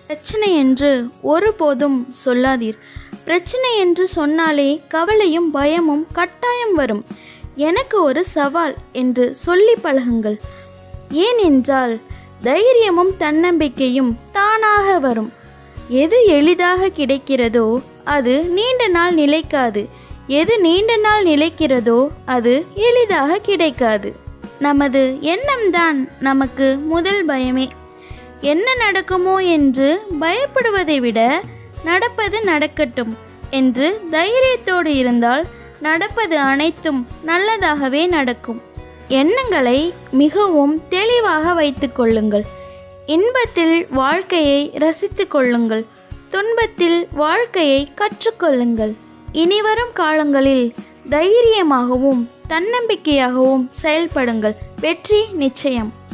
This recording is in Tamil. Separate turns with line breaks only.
பிரச்சனை என்று ஒருபோதும் சொல்லாதீர். பிரச்சனை என்று சொன்னாலே கவலையும் பயமும் கட்டாயம் வரும். எனக்கு ஒரு சவால் என்று சொல்லி பழகுங்கள். ஏனென்றால் தைரியமும் தன்னம்பிக்கையும் தானாக வரும். எது எளிதாக கிடைக்கிறதோ அது நீண்ட நாள் நிலைக்காது. எது நீண்ட நாள் நிலைக்கிறதோ அது எளிதாக கிடைக்காது. நமது எண்ணம்தான் நமக்கு முதல் பயமே. என்ன நடக்குமோ என்று பயப்படுவதை விட நடப்பது நடக்கட்டும் என்று தைரியத்தோடு இருந்தால் நடப்பது அனைத்தும் நல்லதாகவே நடக்கும். எண்ணங்களை மிகவும் தெளிவாக வைத்து கொள்ளுங்கள். இன்பத்தில் வாழ்க்கையை ரசித்து கொள்ளுங்கள். துன்பத்தில் வாழ்க்கையை கற்றுக்கொள்ளுங்கள். இனிவரும் காலங்களில் தைரியமாகவும் தன்னம்பிக்கையாகவும் செயல்படுங்கள். வெற்றி நிச்சயம்.